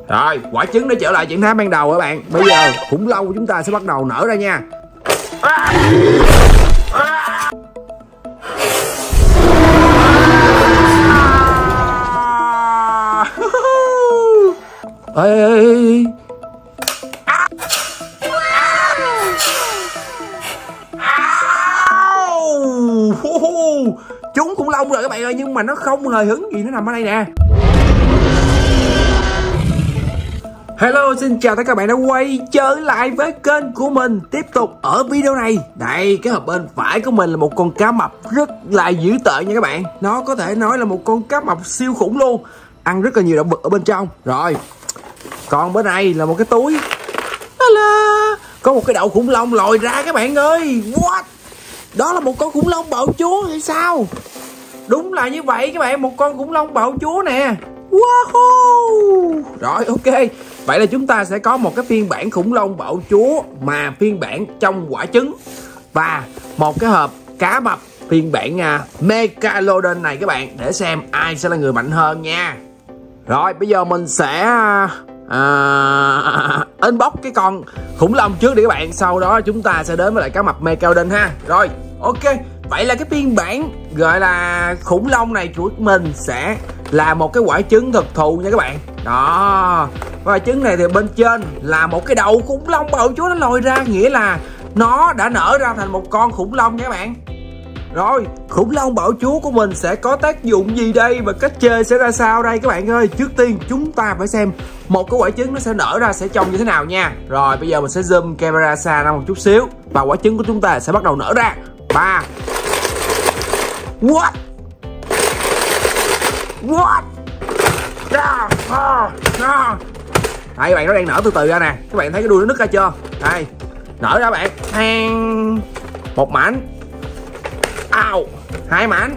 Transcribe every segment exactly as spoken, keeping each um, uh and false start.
Rồi, quả trứng đã trở lại trạng thái ban đầu các bạn. Bây giờ khủng long của chúng ta sẽ bắt đầu nở ra nha. À! À! Ê, ê, ê. À! Trúng khủng long rồi các bạn ơi, nhưng mà nó không hề hứng gì, nó nằm ở đây nè. Hello, xin chào tất cả các bạn đã quay trở lại với kênh của mình. Tiếp tục ở video này. Đây, cái hộp bên phải của mình là một con cá mập rất là dữ tợn nha các bạn. Nó có thể nói là một con cá mập siêu khủng luôn, ăn rất là nhiều động vật ở bên trong. Rồi, còn bên này là một cái túi. Hello. Có một cái đậu khủng long lòi ra các bạn ơi. What? Đó là một con khủng long bạo chúa hay sao? Đúng là như vậy các bạn, một con khủng long bạo chúa nè. Wow. Rồi, ok. Vậy là chúng ta sẽ có một cái phiên bản khủng long bạo chúa mà phiên bản trong quả trứng, và một cái hộp cá mập phiên bản uh, Megalodon này các bạn, để xem ai sẽ là người mạnh hơn nha. Rồi, bây giờ mình sẽ uh, unbox cái con khủng long trước đi các bạn. Sau đó chúng ta sẽ đến với lại cá mập Megalodon ha. Rồi, ok. Vậy là cái phiên bản gọi là khủng long này của mình sẽ là một cái quả trứng thực thụ nha các bạn. Đó, quả trứng này thì bên trên là một cái đầu khủng long bạo chúa nó lòi ra, nghĩa là nó đã nở ra thành một con khủng long nha các bạn. Rồi, khủng long bạo chúa của mình sẽ có tác dụng gì đây và cách chơi sẽ ra sao đây các bạn ơi. Trước tiên chúng ta phải xem một cái quả trứng nó sẽ nở ra sẽ trông như thế nào nha. Rồi, bây giờ mình sẽ zoom camera xa ra một chút xíu và quả trứng của chúng ta sẽ bắt đầu nở ra. Ba. What? What? Da, da, da. Đây các bạn, nó đang nở từ từ ra nè. Các bạn thấy cái đuôi nó nứt ra chưa? Đây, nở ra bạn. Thang. Một mảnh. Ao. Hai mảnh.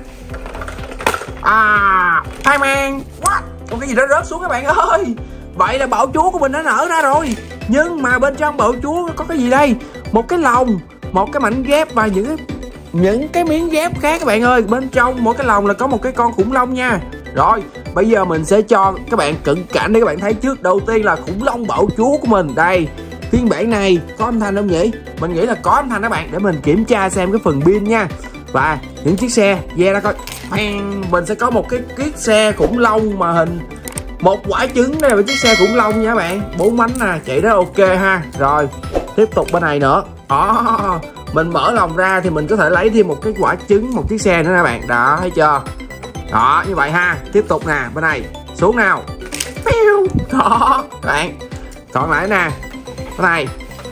À, hai mang. What? Có cái gì đó rớt xuống các bạn ơi. Vậy là bạo chúa của mình đã nở ra rồi. Nhưng mà bên trong bạo chúa có cái gì đây? Một cái lồng, một cái mảnh ghép và những cái những cái miếng ghép khác các bạn ơi. Bên trong mỗi cái lồng là có một cái con khủng long nha. Rồi, bây giờ mình sẽ cho các bạn cận cảnh để các bạn thấy trước. Đầu tiên là khủng long bạo chúa của mình. Đây, phiên bản này có âm thanh không nhỉ? Mình nghĩ là có âm thanh các bạn, để mình kiểm tra xem cái phần pin nha. Và những chiếc xe, ve ra coi. Mình sẽ có một cái chiếc xe khủng long mà hình một quả trứng. Đây là chiếc xe khủng long nha các bạn. Bốn bánh nè, chạy rất ok ha. Rồi, tiếp tục bên này nữa. Đó, mình mở lòng ra thì mình có thể lấy thêm một cái quả trứng, một chiếc xe nữa nè bạn. Đó, thấy chưa? Đó, như vậy ha. Tiếp tục nè, bên này xuống nào. Đó, các bạn. Còn lại nè, bên này.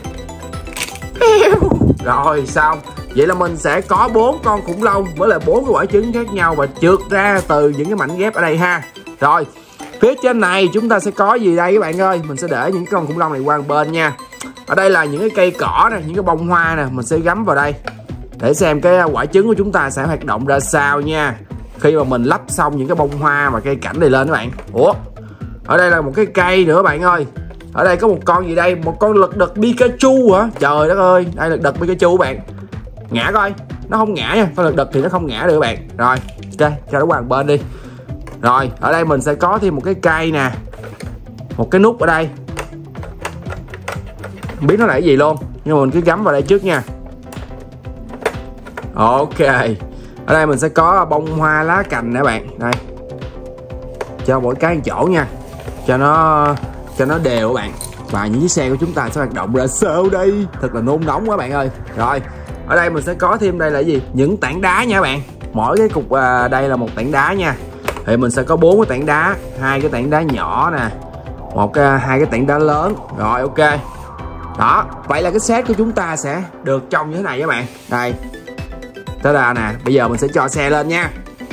Rồi, xong. Vậy là mình sẽ có bốn con khủng long với lại bốn cái quả trứng khác nhau và trượt ra từ những cái mảnh ghép ở đây ha. Rồi, phía trên này chúng ta sẽ có gì đây các bạn ơi? Mình sẽ để những cái con khủng long này qua một bên nha. Ở đây là những cái cây cỏ nè, những cái bông hoa nè, mình sẽ gắm vào đây để xem cái quả trứng của chúng ta sẽ hoạt động ra sao nha, khi mà mình lắp xong những cái bông hoa và cây cảnh này lên các bạn. Ủa, ở đây là một cái cây nữa bạn ơi. Ở đây có một con gì đây? Một con lật đật Pikachu hả? Trời đất ơi, đây là lật đật Pikachu các bạn. Ngã coi, nó không ngã nha, con lật đật thì nó không ngã được các bạn. Rồi, ok, cho nó qua một bên đi. Rồi, ở đây mình sẽ có thêm một cái cây nè, một cái nút ở đây, không biết nó là cái gì luôn, nhưng mà mình cứ gắm vào đây trước nha. Ok, ở đây mình sẽ có bông hoa lá cành nè bạn. Đây, cho mỗi cái một chỗ nha, cho nó cho nó đều các bạn. Và những chiếc xe của chúng ta sẽ hoạt động ra sao đây? Thật là nôn nóng quá bạn ơi. Rồi, ở đây mình sẽ có thêm đây là gì? Những tảng đá nha các bạn. Mỗi cái cục à, đây là một tảng đá nha. Thì mình sẽ có bốn cái tảng đá, hai cái tảng đá nhỏ nè, một cái hai cái tảng đá lớn. Rồi, ok. Đó, vậy là cái set của chúng ta sẽ được trông như thế này các bạn. Đây, tới là nè, bây giờ mình sẽ cho xe lên nha.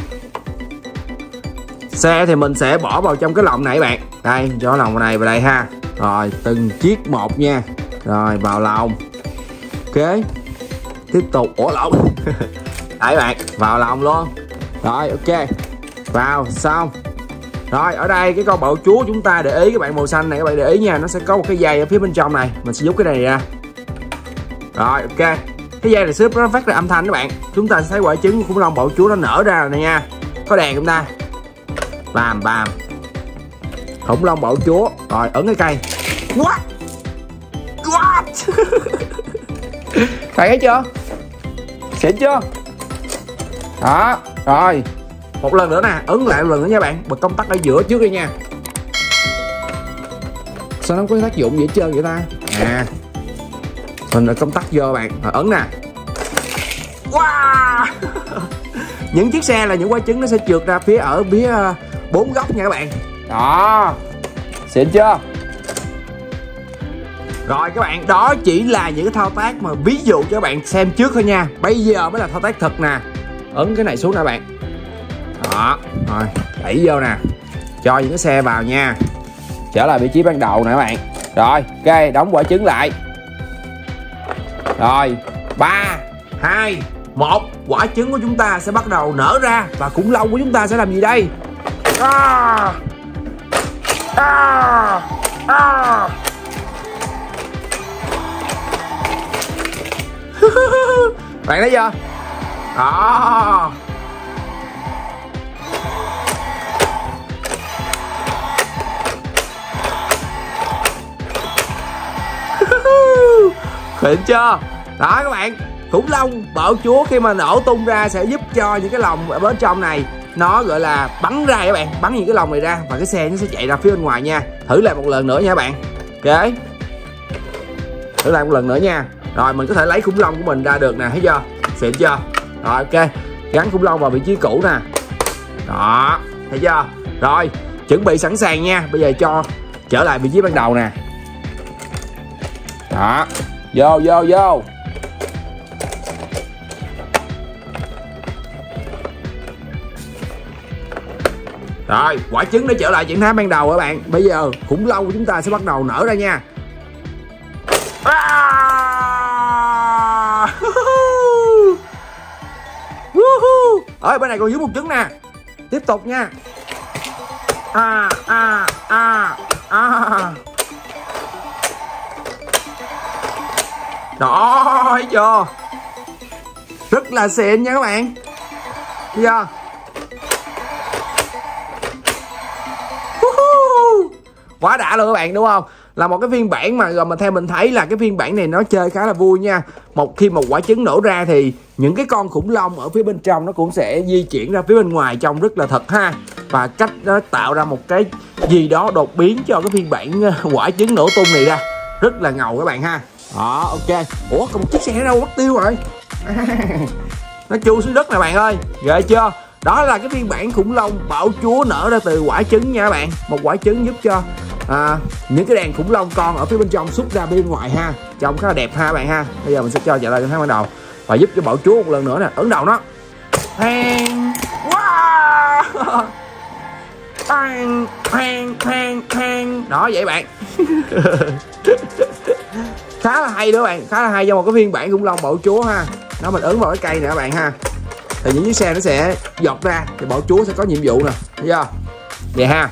Xe thì mình sẽ bỏ vào trong cái lồng này các bạn. Đây, cho lồng này vào đây ha. Rồi, từng chiếc một nha. Rồi, vào lồng. Ok. Tiếp tục, ủa lồng. Đấy bạn, vào lồng luôn. Rồi, ok. Vào, xong. Rồi, ở đây cái con bạo chúa chúng ta để ý các bạn, màu xanh này các bạn để ý nha, nó sẽ có một cái dây ở phía bên trong này, mình sẽ rút cái này ra. Rồi, ok. Cái dây này xếp nó phát ra âm thanh các bạn. Chúng ta sẽ thấy quả trứng của khủng long bạo chúa nó nở ra rồi này nha. Có đèn không ta? Bàm bàm. Khủng long bạo chúa. Rồi ấn cái cây. What? What? Thấy chưa? Xịn chưa? Đó. Rồi một lần nữa nè, ấn lại một lần nữa nha bạn. Bật công tắc ở giữa trước đi nha. Sao nó có tác dụng dễ chơi vậy ta? À, mình là công tắc vô bạn. Rồi ấn nè. Wow. Những chiếc xe là những quả trứng nó sẽ trượt ra phía ở phía bốn góc nha các bạn. Đó, xịn chưa? Rồi các bạn, đó chỉ là những cái thao tác mà ví dụ cho các bạn xem trước thôi nha. Bây giờ mới là thao tác thật nè. Ấn cái này xuống nè bạn. Đó, rồi đẩy vô nè. Cho những cái xe vào nha. Trở lại vị trí ban đầu nè các bạn. Rồi, ok, đóng quả trứng lại. Rồi, ba, hai, một. Quả trứng của chúng ta sẽ bắt đầu nở ra. Và khủng long của chúng ta sẽ làm gì đây? À, à, à. Bạn thấy chưa? Đó. Xịn chưa? Đó các bạn, khủng long bạo chúa khi mà nổ tung ra sẽ giúp cho những cái lồng ở bên trong này nó gọi là bắn ra các bạn, bắn những cái lồng này ra và cái xe nó sẽ chạy ra phía bên ngoài nha. Thử lại một lần nữa nha các bạn. Ok, thử lại một lần nữa nha. Rồi mình có thể lấy khủng long của mình ra được nè, thấy chưa? Xịn chưa? Rồi ok, gắn khủng long vào vị trí cũ nè. Đó, thấy chưa? Rồi, chuẩn bị sẵn sàng nha. Bây giờ cho trở lại vị trí ban đầu nè. Đó, vô vô vô. Rồi, quả trứng đã trở lại trạng thái ban đầu các bạn. Bây giờ khủng long của chúng ta sẽ bắt đầu nở ra nha. À! Ở bên này còn dưới một trứng nè. Tiếp tục nha. À à à à. Đó, thấy chưa? Rất là xịn nha các bạn. Thấy chưa? Quá đã luôn các bạn, đúng không? Là một cái phiên bản mà rồi mà theo mình thấy là cái phiên bản này nó chơi khá là vui nha. Một khi một quả trứng nổ ra thì những cái con khủng long ở phía bên trong nó cũng sẽ di chuyển ra phía bên ngoài trông rất là thật ha. Và cách nó tạo ra một cái gì đó đột biến cho cái phiên bản quả trứng nổ tung này ra. Rất là ngầu các bạn ha. Đó, ok. Ủa, còn một chiếc xe đâu mất tiêu rồi. Nó chui xuống đất nè bạn ơi. Ghê chưa? Đó là cái phiên bản khủng long bạo chúa nở ra từ quả trứng nha các bạn. Một quả trứng giúp cho à, những cái đàn khủng long con ở phía bên trong xuất ra bên ngoài ha. Trông khá là đẹp ha các bạn ha. Bây giờ mình sẽ cho trở lại cái tháng ban đầu và giúp cho bạo chúa một lần nữa nè. Ấn đầu nó. Hang. Wow. Hang, hang, hang, hang. Đó vậy bạn. Khá là hay đó các bạn. Khá là hay cho một cái phiên bản khủng long bạo chúa ha. Nó mình ấn vào cái cây nè các bạn ha. Thì những chiếc xe nó sẽ giọt ra thì bạo chúa sẽ có nhiệm vụ nè, thấy chưa? Vậy ha.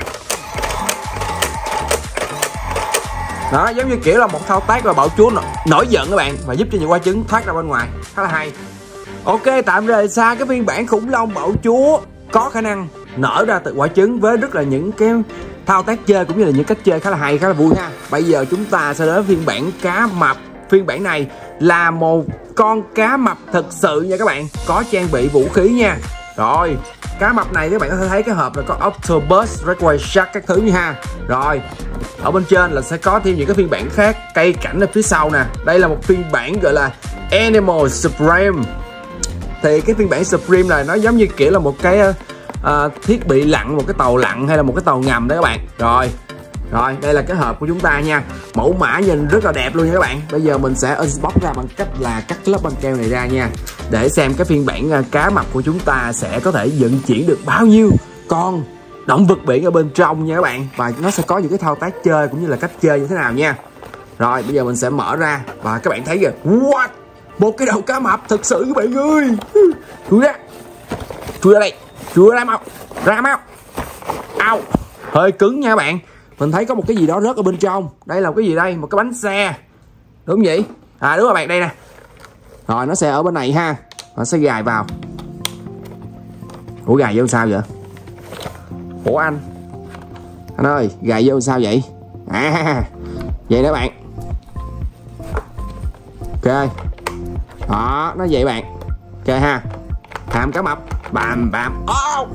Đó, giống như kiểu là một thao tác là bạo chúa nổi giận các bạn và giúp cho những quả trứng thoát ra bên ngoài, khá là hay. Ok, tạm rời xa cái phiên bản khủng long bạo chúa có khả năng nở ra từ quả trứng với rất là những cái thao tác chơi cũng như là những cách chơi khá là hay, khá là vui ha. Bây giờ chúng ta sẽ đến phiên bản cá mập. Phiên bản này là một con cá mập thực sự nha các bạn, có trang bị vũ khí nha. Rồi, cá mập này các bạn có thể thấy cái hộp là có Octopus, Redway Shark các thứ như ha. Rồi, ở bên trên là sẽ có thêm những cái phiên bản khác, cây cảnh ở phía sau nè. Đây là một phiên bản gọi là Animal Supreme. Thì cái phiên bản Supreme này nó giống như kiểu là một cái uh, thiết bị lặn, một cái tàu lặn hay là một cái tàu ngầm đó các bạn. Rồi, rồi đây là cái hộp của chúng ta nha. Mẫu mã nhìn rất là đẹp luôn nha các bạn. Bây giờ mình sẽ unbox ra bằng cách là cắt cái lớp băng keo này ra nha, để xem cái phiên bản uh, cá mập của chúng ta sẽ có thể vận chuyển được bao nhiêu con động vật biển ở bên trong nha các bạn. Và nó sẽ có những cái thao tác chơi cũng như là cách chơi như thế nào nha. Rồi bây giờ mình sẽ mở ra và các bạn thấy kìa. What? Một cái đầu cá mập thực sự các bạn ơi. Chui ra. Chui ra đây. Chui ra mau. Ra mau. Au. Hơi cứng nha các bạn. Mình thấy có một cái gì đó rớt ở bên trong. Đây là một cái gì đây? Một cái bánh xe. Đúng vậy? À đúng rồi bạn, đây nè. Rồi nó sẽ ở bên này ha. Nó sẽ gài vào. Ủa gài vô sao vậy? Ủa anh. Anh ơi, gài vô sao vậy? À, vậy đó bạn. Ok. Đó, nó vậy bạn. Ok ha. Hàm cá mập. Bàm bàm. Oh.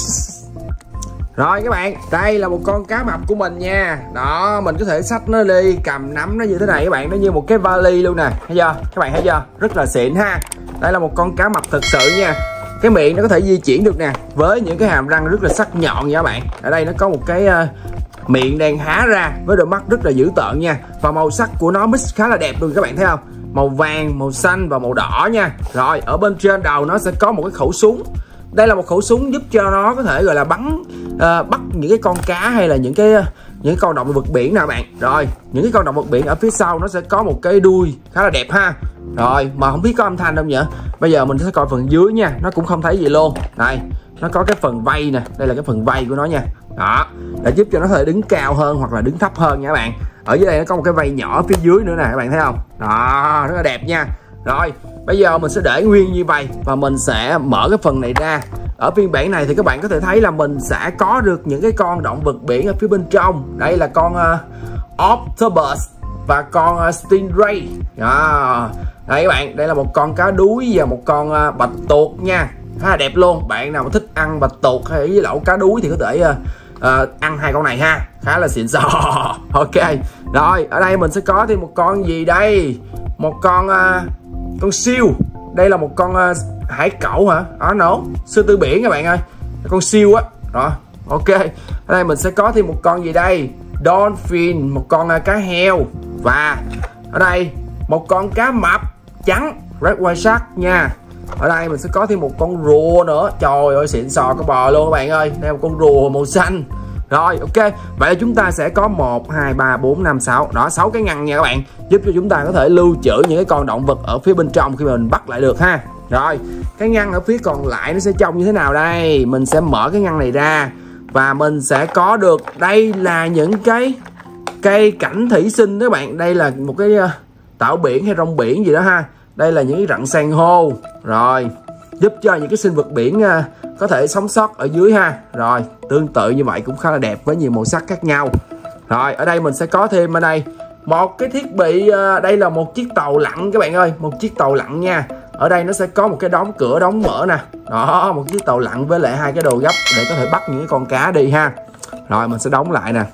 Rồi các bạn, đây là một con cá mập của mình nha. Đó, mình có thể xách nó đi, cầm nắm nó như thế này các bạn. Nó như một cái vali luôn nè. Thấy chưa? Các bạn thấy chưa? Rất là xịn ha. Đây là một con cá mập thực sự nha. Cái miệng nó có thể di chuyển được nè, với những cái hàm răng rất là sắc nhọn nha các bạn. Ở đây nó có một cái uh, miệng đang há ra với đôi mắt rất là dữ tợn nha. Và màu sắc của nó mix khá là đẹp luôn các bạn thấy không? Màu vàng, màu xanh và màu đỏ nha. Rồi, ở bên trên đầu nó sẽ có một cái khẩu súng. Đây là một khẩu súng giúp cho nó có thể gọi là bắn uh, bắt những cái con cá hay là những cái những cái con động vật biển nè bạn. Rồi, những cái con động vật biển ở phía sau nó sẽ có một cái đuôi khá là đẹp ha. Rồi, mà không biết có âm thanh không nhỉ? Bây giờ mình sẽ coi phần dưới nha, nó cũng không thấy gì luôn. Đây, nó có cái phần vây nè, đây là cái phần vây của nó nha. Đó, để giúp cho nó có thể đứng cao hơn hoặc là đứng thấp hơn nha các bạn. Ở dưới đây nó có một cái vây nhỏ phía dưới nữa nè, các bạn thấy không? Đó, rất là đẹp nha. Rồi, bây giờ mình sẽ để nguyên như vậy và mình sẽ mở cái phần này ra. Ở phiên bản này thì các bạn có thể thấy là mình sẽ có được những cái con động vật biển ở phía bên trong. Đây là con uh, octopus và con uh, stingray. Đó. Đây các bạn, đây là một con cá đuối và một con uh, bạch tuộc nha. Khá là đẹp luôn. Bạn nào mà thích ăn bạch tuộc hay với lẩu cá đuối thì có thể uh, uh, ăn hai con này ha. Khá là xịn sò. Ok. Rồi, ở đây mình sẽ có thêm một con gì đây? Một con uh, con siêu. Đây là một con uh, hải cẩu hả? Đó nổ. Sư tử biển các bạn ơi. Con siêu á. Đó. Ok. Ở đây mình sẽ có thêm một con gì đây? Dolphin, một con uh, cá heo. Và ở đây một con cá mập trắng, red white shark nha. Ở đây mình sẽ có thêm một con rùa nữa. Trời ơi xịn sò có bò luôn các bạn ơi. Đây một con rùa màu xanh. Rồi ok, vậy là chúng ta sẽ có một, hai, ba, bốn, năm, sáu. Đó, sáu cái ngăn nha các bạn. Giúp cho chúng ta có thể lưu trữ những cái con động vật ở phía bên trong khi mà mình bắt lại được ha. Rồi, cái ngăn ở phía còn lại nó sẽ trông như thế nào đây? Mình sẽ mở cái ngăn này ra và mình sẽ có được, đây là những cái cây cảnh thủy sinh các bạn. Đây là một cái uh, tảo biển hay rong biển gì đó ha. Đây là những cái rặng san hô. Rồi, giúp cho những cái sinh vật biển uh, có thể sống sót ở dưới ha. Rồi, tương tự như vậy cũng khá là đẹp với nhiều màu sắc khác nhau. Rồi, ở đây mình sẽ có thêm ở đây một cái thiết bị, uh, đây là một chiếc tàu lặn các bạn ơi. Một chiếc tàu lặn nha. Ở đây nó sẽ có một cái đóng cửa đóng mở nè. Đó, một chiếc tàu lặn với lại hai cái đồ gấp để có thể bắt những cái con cá đi ha. Rồi, mình sẽ đóng lại nè.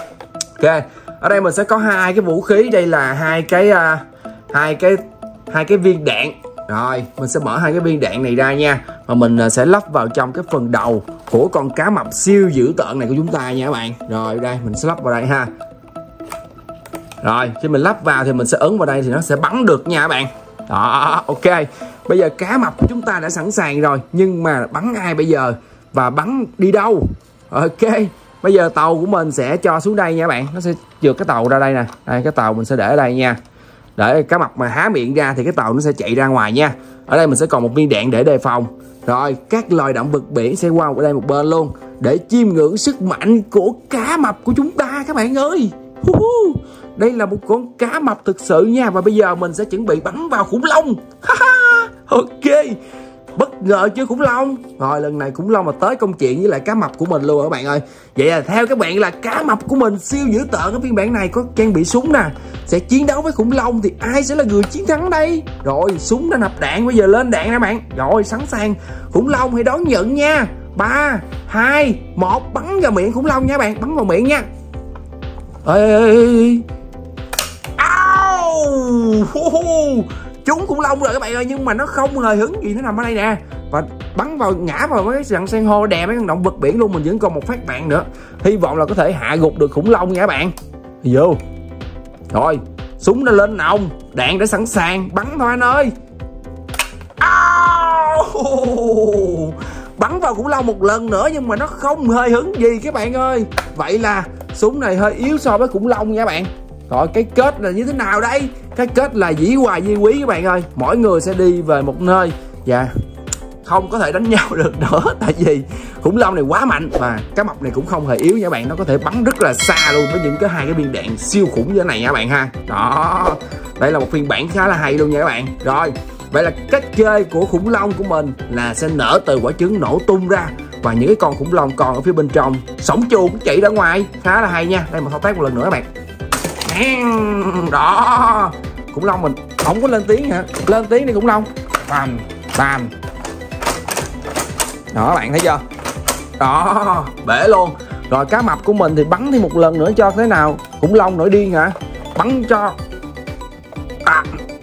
Ok, ở đây mình sẽ có hai cái vũ khí. Đây là hai cái uh, hai cái hai cái viên đạn. Rồi, mình sẽ mở hai cái viên đạn này ra nha. Và mình sẽ lắp vào trong cái phần đầu của con cá mập siêu dữ tợn này của chúng ta nha các bạn. Rồi, đây, mình sẽ lắp vào đây ha. Rồi, khi mình lắp vào thì mình sẽ ấn vào đây thì nó sẽ bắn được nha các bạn. Đó, ok. Bây giờ cá mập của chúng ta đã sẵn sàng rồi. Nhưng mà bắn ai bây giờ? Và bắn đi đâu? Ok. Bây giờ tàu của mình sẽ cho xuống đây nha các bạn. Nó sẽ trượt cái tàu ra đây nè. Đây, cái tàu mình sẽ để ở đây nha. Để cá mập mà há miệng ra thì cái tàu nó sẽ chạy ra ngoài nha. Ở đây mình sẽ còn một viên đạn để đề phòng. Rồi, các loài động vật biển sẽ qua ở đây một bên luôn để chiêm ngưỡng sức mạnh của cá mập của chúng ta các bạn ơi. Đây là một con cá mập thực sự nha. Và bây giờ mình sẽ chuẩn bị bắn vào khủng long. Ok, bất ngờ chưa khủng long? Rồi, lần này khủng long mà tới công chuyện với lại cá mập của mình luôn các bạn ơi. Vậy là theo các bạn là cá mập của mình siêu dữ tợn ở phiên bản này có trang bị súng nè, sẽ chiến đấu với khủng long thì ai sẽ là người chiến thắng đây? Rồi, súng đã nạp đạn, bây giờ lên đạn nè bạn. Rồi, sẵn sàng. Khủng long hãy đón nhận nha. Ba, hai, một, bắn vào miệng khủng long nha bạn. Bắn vào miệng nha. Ê, au, trúng khủng long rồi các bạn ơi. Nhưng mà nó không hề hứng gì, nó nằm ở đây nè. Và bắn vào, ngã vào mấy cái rặng san hô đè mấy con động vật biển luôn. Mình vẫn còn một phát đạn nữa. Hy vọng là có thể hạ gục được khủng long nha các bạn. Vô. Rồi, súng đã lên nòng, đạn đã sẵn sàng, bắn thôi anh ơi. Au, bắn vào khủng long một lần nữa nhưng mà nó không hề hứng gì các bạn ơi. Vậy là súng này hơi yếu so với khủng long nha các bạn. Rồi, cái kết là như thế nào đây? Cái kết là dĩ hòa vi quý các bạn ơi. Mỗi người sẽ đi về một nơi và không có thể đánh nhau được nữa. Tại vì khủng long này quá mạnh và cá mập này cũng không hề yếu nha các bạn. Nó có thể bắn rất là xa luôn với những cái hai cái viên đạn siêu khủng như thế này nha các bạn ha. Đó, đây là một phiên bản khá là hay luôn nha các bạn. Rồi, vậy là cách chơi của khủng long của mình là sẽ nở từ quả trứng nổ tung ra và những cái con khủng long còn ở phía bên trong sống chuồng chạy ra ngoài, khá là hay nha. Đây một thao tác một lần nữa các bạn. Đó, khủng long mình không có lên tiếng hả? Lên tiếng đi khủng long. Bam bam. Đó các bạn thấy chưa? Đó, bể luôn. Rồi cá mập của mình thì bắn thêm một lần nữa cho thế nào. Khủng long nổi điên hả? Bắn cho. À.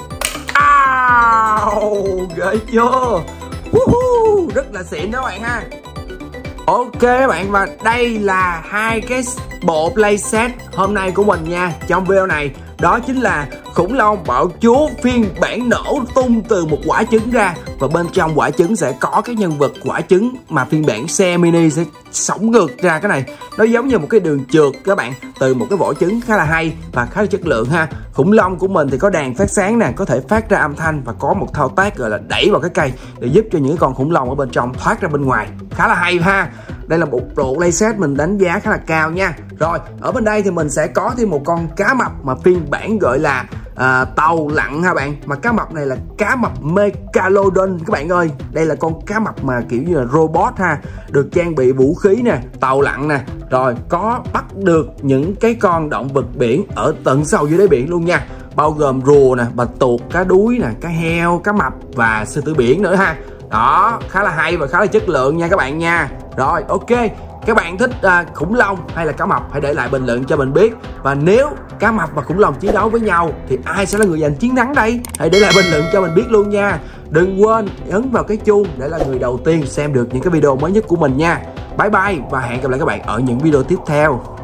À, ghê chưa? Uh-huh, rất là xịn đó các bạn ha. Ok các bạn, và đây là hai cái bộ playset hôm nay của mình nha. Trong video này đó chính là khủng long bạo chúa phiên bản nổ tung từ một quả trứng ra, và bên trong quả trứng sẽ có cái nhân vật quả trứng mà phiên bản xe mini sẽ sống ngược ra. Cái này nó giống như một cái đường trượt các bạn, từ một cái vỏ trứng, khá là hay và khá là chất lượng ha. Khủng long của mình thì có đèn phát sáng nè, có thể phát ra âm thanh và có một thao tác gọi là đẩy vào cái cây để giúp cho những con khủng long ở bên trong thoát ra bên ngoài, khá là hay ha. Đây là một bộ playset mình đánh giá khá là cao nha. Rồi ở bên đây thì mình sẽ có thêm một con cá mập mà phiên bản gọi là à, tàu lặn ha bạn. Mà cá mập này là cá mập Megalodon các bạn ơi. Đây là con cá mập mà kiểu như là robot ha, được trang bị vũ khí nè, tàu lặn nè, rồi có bắt được những cái con động vật biển ở tận sâu dưới đáy biển luôn nha, bao gồm rùa nè, bạch tuộc, cá đuối nè, cá heo, cá mập và sư tử biển nữa ha. Đó, khá là hay và khá là chất lượng nha các bạn nha. Rồi ok, các bạn thích uh, khủng long hay là cá mập hãy để lại bình luận cho mình biết. Và nếu cá mập và khủng long chiến đấu với nhau thì ai sẽ là người giành chiến thắng đây? Hãy để lại bình luận cho mình biết luôn nha. Đừng quên ấn vào cái chuông để là người đầu tiên xem được những cái video mới nhất của mình nha. Bye bye và hẹn gặp lại các bạn ở những video tiếp theo.